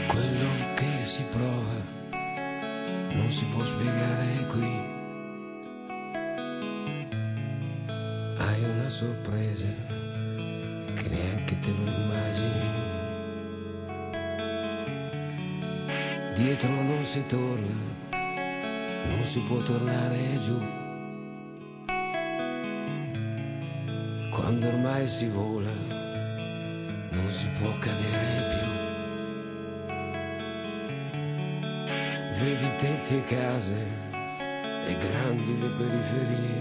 Quello che si prova non si può spiegare qui. Hai una sorpresa che neanche te lo immagini. Dietro non si torna, non si può tornare giù. Quando ormai si vola, non si può cadere più. Vedi tetti e case e grandi le periferie,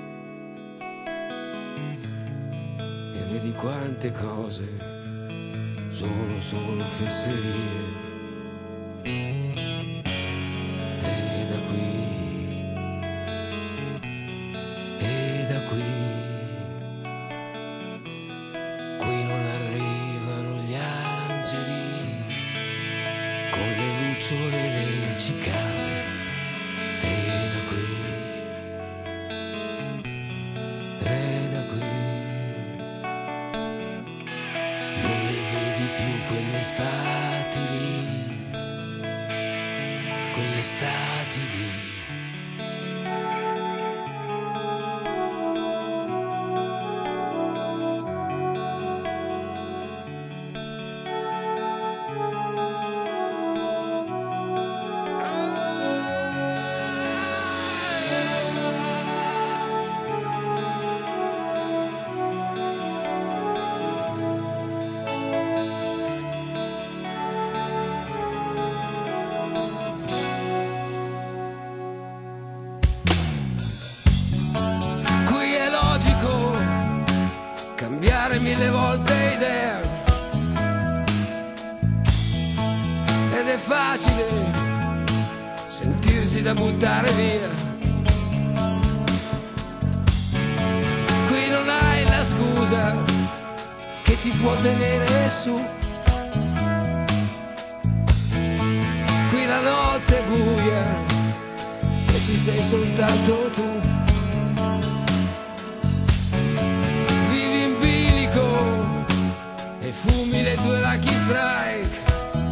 e vedi quante cose sono solo fesserie. E da qui, qui non arrivano gli angeli con le lucciole e le cicale. E da qui non le vedi più quelle estati lì, quelle estati lì. Cambiare mille volte idea, ed è facile sentirsi da buttare via. Qui non hai la scusa che ti può tenere su. Qui la notte è buia e ci sei soltanto tu. E fumi le tue Lucky Strike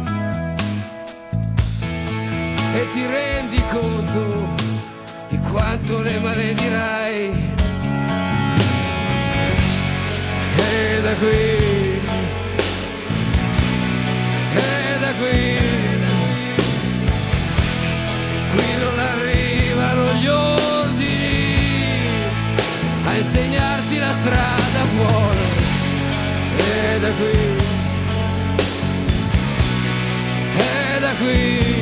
e ti rendi conto di quanto le maledirai. E da qui, qui non arrivano gli ordini a insegnarti la strada buona. E da qui